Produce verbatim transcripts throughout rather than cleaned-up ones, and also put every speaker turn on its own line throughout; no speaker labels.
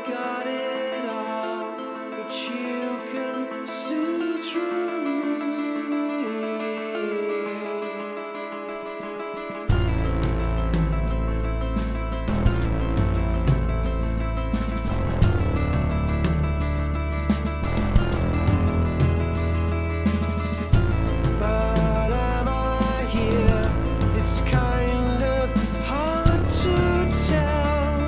got it all, but you can see through me. But am I here? It's kind of hard to tell.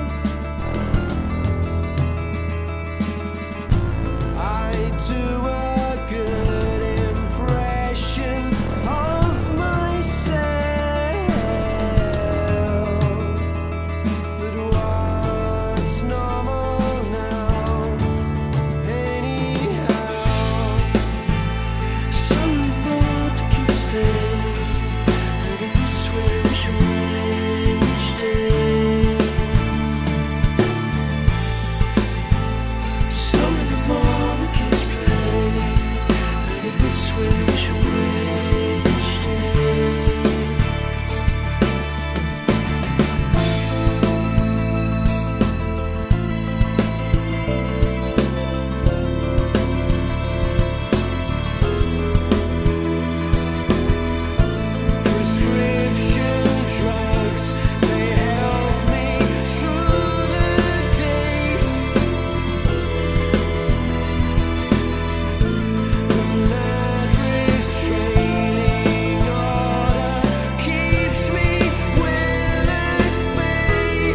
I do a good impression of myself, but what's normal now? Anyhow, some thought can stay, but in this way we should reach it. Some of the more the kids play, but in this way we should reach it. Prescription drugs, they help me through the day. The mad restraining order keeps me well at bay.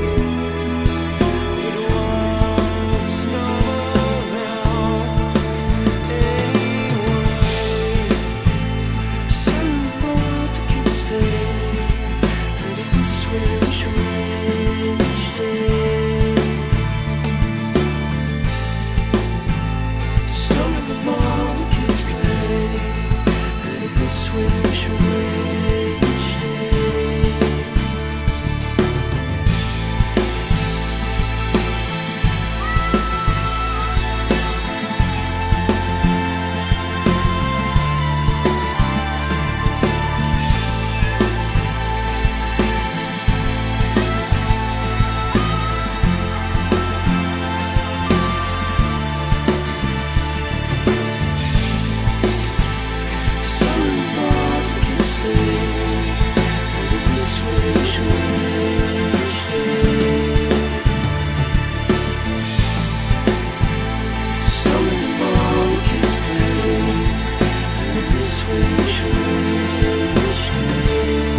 But what's normal now? Anyway, some thought can stay, but in this way we should reach it. Some of the more the kids play, but in this way we should reach it. Some thought can stay, but in this way we should reach it. Some of the more the kids play, but in this way we should reach it.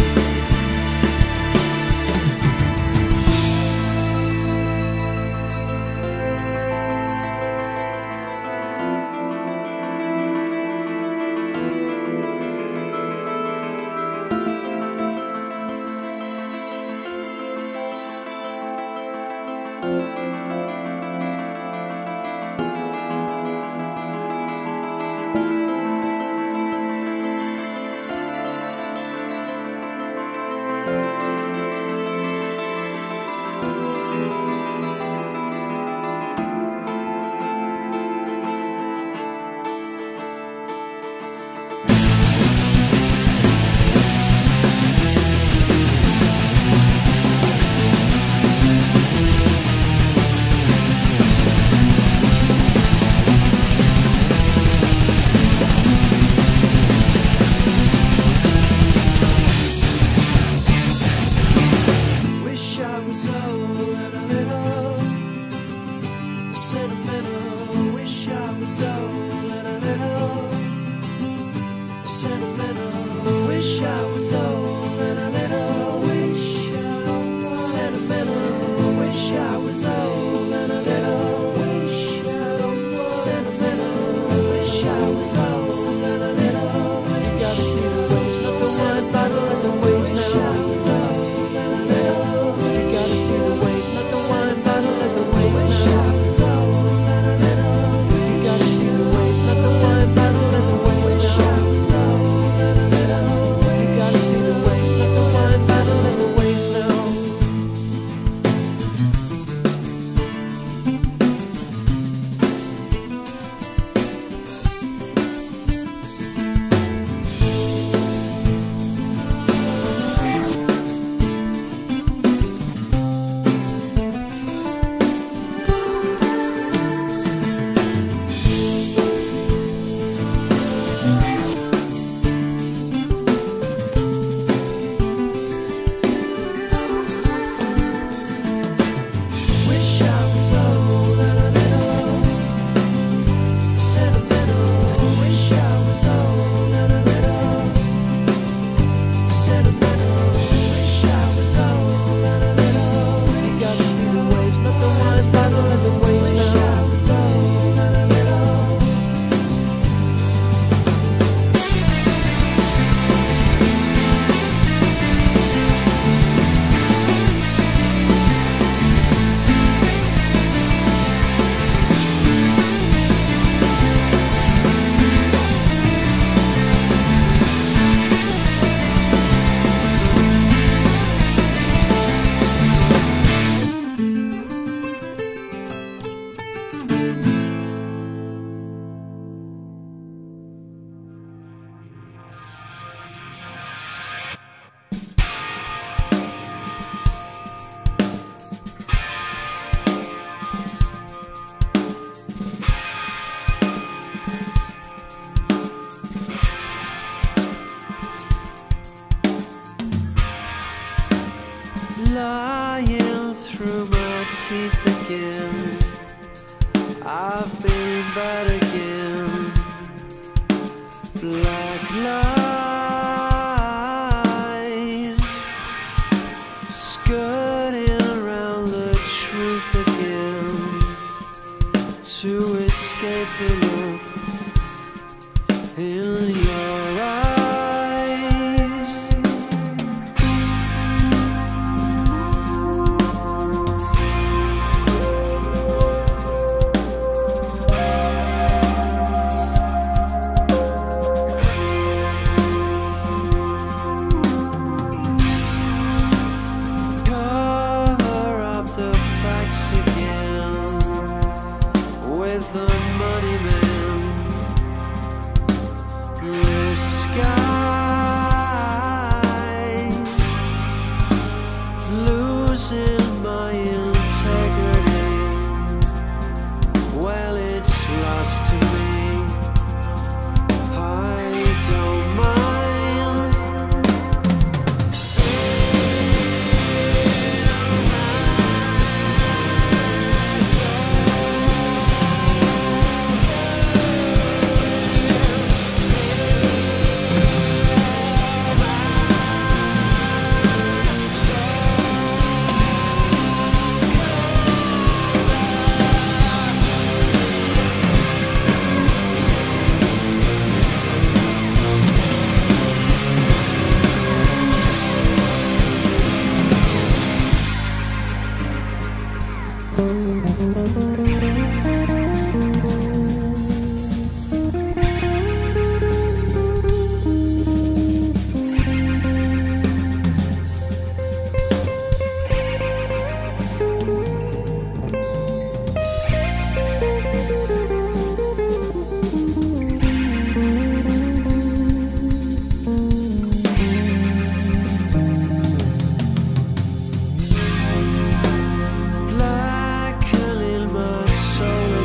again. I've been bad again. Black lies skirting around the truth again to escape the look in your eyes. Cover up the facts again with the money man. Disguise, losing my integrity. Well, it's lost to me. I don't mind. Black in my soul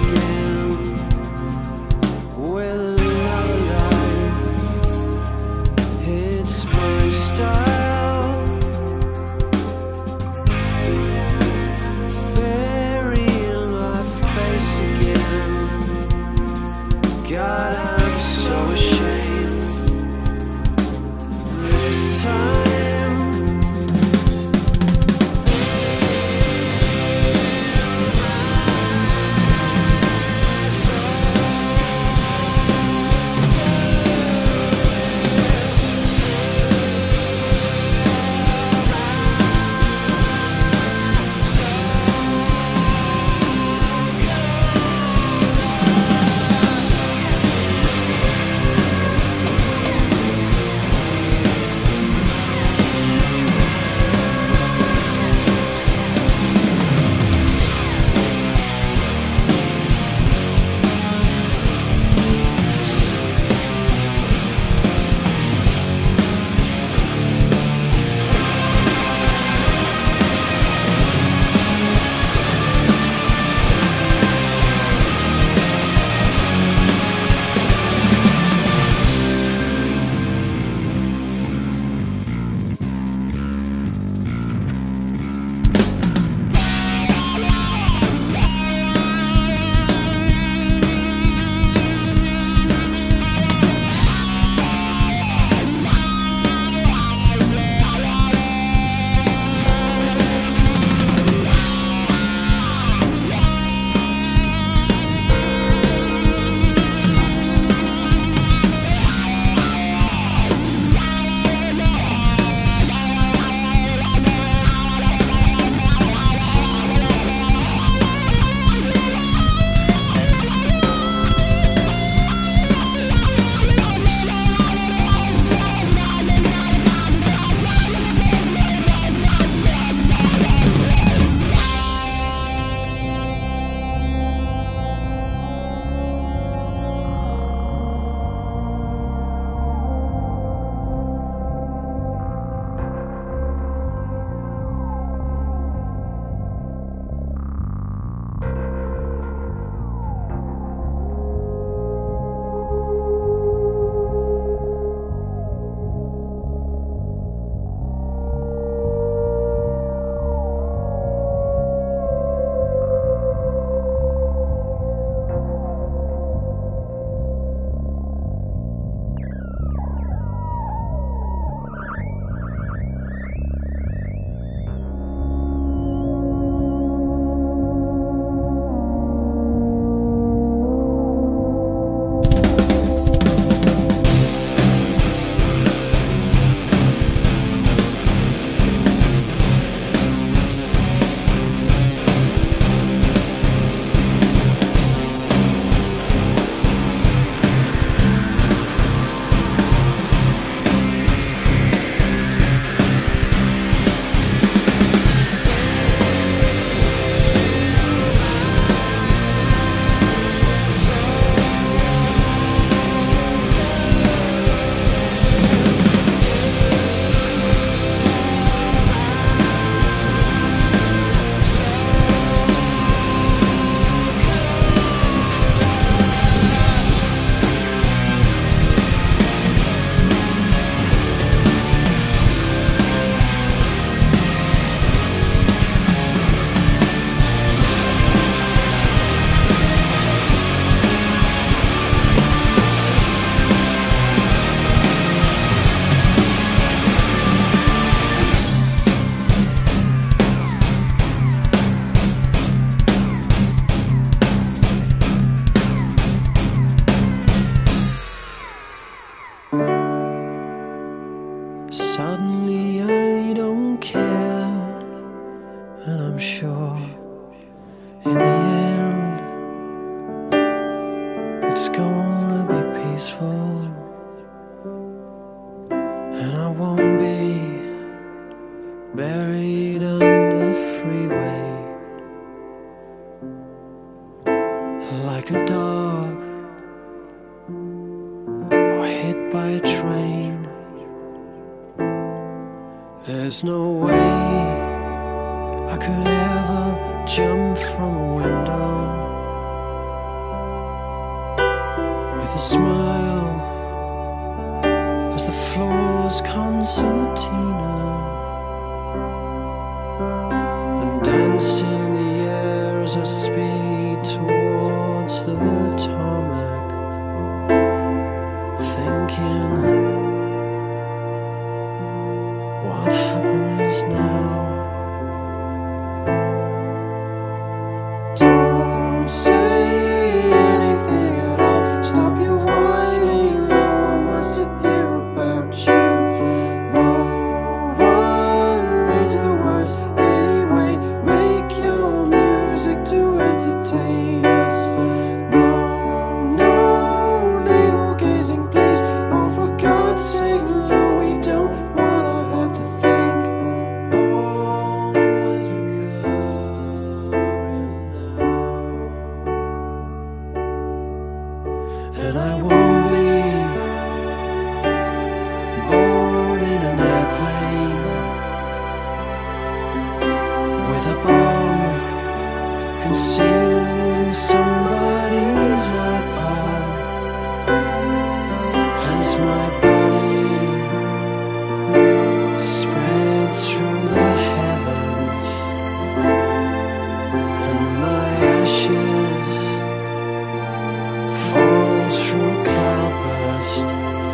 peaceful, and I won't be buried under the freeway like a dog or hit by a train. There's no way I could ever jump from a window with a smile as the floor's concertina, and dancing in the air as I speed towards the tarmac, thinking, what happens now? Don't say anything at all. Stop your whining. No one wants to hear about you. No one reads the words anyway. Make your music to entertain us. No, no navel gazing, please. Oh, for God's sake, no, we don't wanna have to think. Always recurring now. And I won't be born in an airplane with a bomb concealed in somebody's iPod as my body spreads through the heavens and my ashes fall through a cloudburst.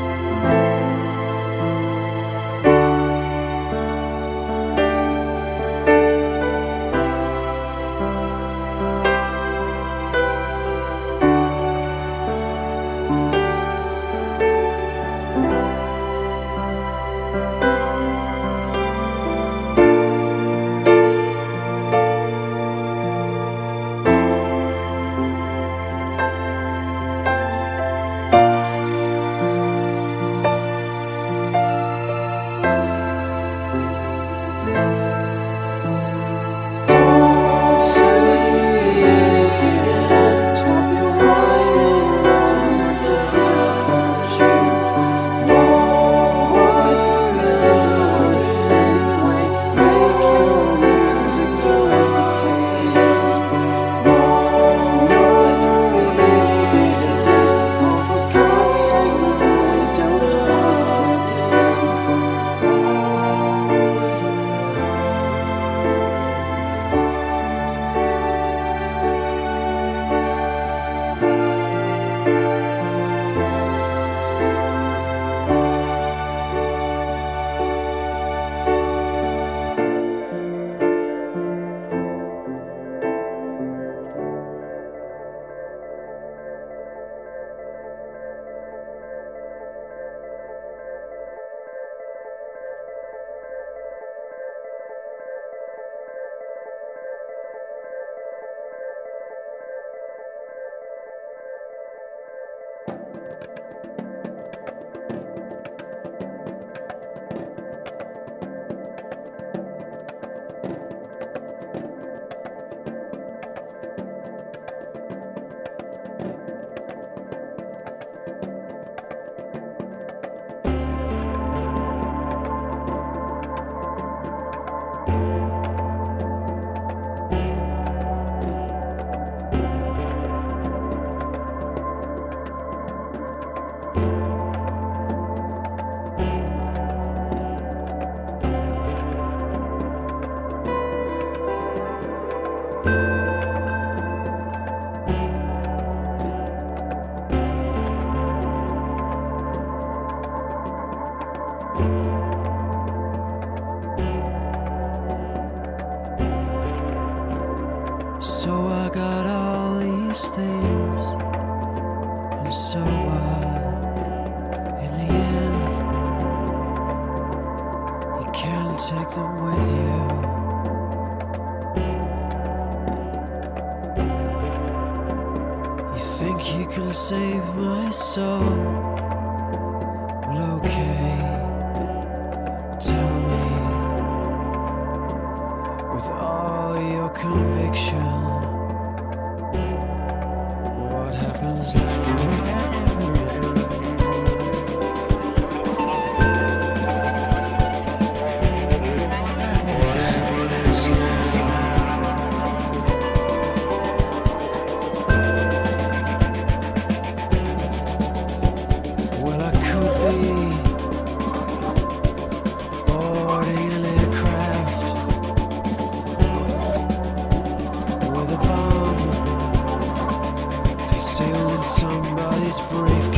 Don't say anything at all. Stop your whining. No one wants to hear about you. No one reads the words anyway. Make your music to entertain us. No, no navel gazing, please. Oh, for God's sake, no, we don't have to think. So I got all these things, and so what? In the end, you can't take them with you. You think you can save my soul? Well, okay, tell me, with all your conviction, what happens now? Brave